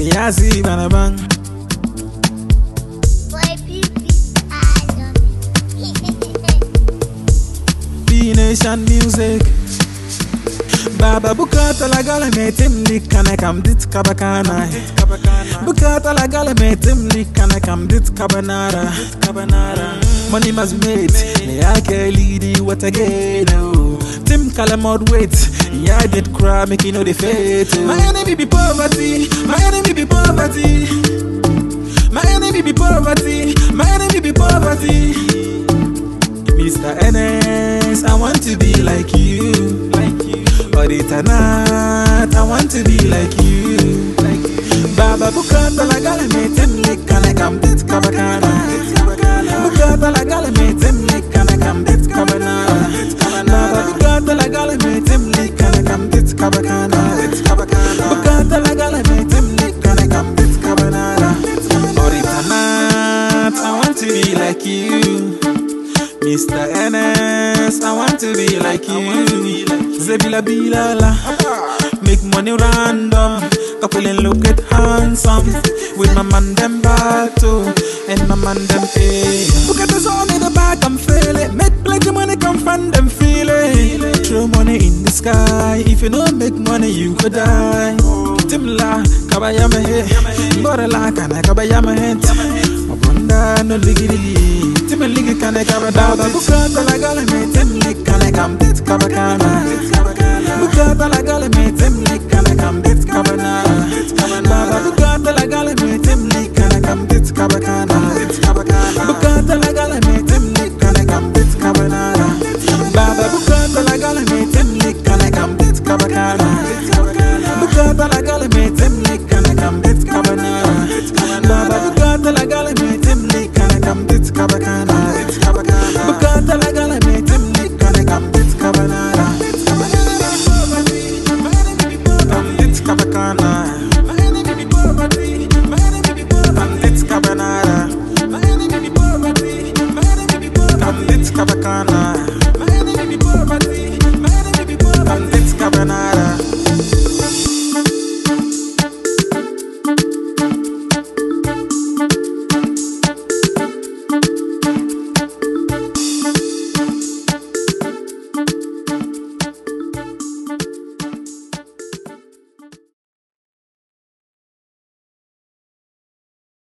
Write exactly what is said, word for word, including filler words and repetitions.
Yazi Banabang. B-Nation Music. Baba Bukata la gala metim likana kam dit kabakana. Bukata la gala metim likana kam dit kabanara. Money must made. I can lead you what again. Tim Calamod wait. Yeah, I did cry, making no the fate. My enemy be poverty. My enemy be poverty. My enemy be poverty. My enemy be poverty. Mister N S, I want to be like you. Like you. But it's a night, I want to be like you. Like you. Baba Bukata la gala metim likana kam dit kabakana. Bukata la gala metim likana kam dit kabanara. Baba Bukata la gala metim likana kam dit kabakana. Bukata la gala metim likana kam dit kabanara. But it's a night, I want to be like you. Mister N S, I want to be like you. Zebila bilala, make money random. Couple and look at handsome. With my man them battle and my man them pay. Look at the zone in the back, I'm feeling. Make plenty money, come from them feeling. Throw money in the sky. If you don't make money, you could die. Timla, kabayama he. Borala kana kabayama he. Abunda no ligiri. Timmy ligi kana kabada. Bukata la gala me timli kana kam dit kabakana. Bukata la gala me timli kana kam dit kabana. Baba bukata la gala me timli kana kam dit kabakana. Bukata la gala me timli kana kam dit kabana. Baba bukata la gala me timli kana kam dit kabakana. Bukata la gala me timli kana kam dit kabana. Baba bukata la gala me timli kana kam dit kabakana. Bukata la gala me timli kana kam dit kabana. Kam dit kabakana. Kam dit kabakana.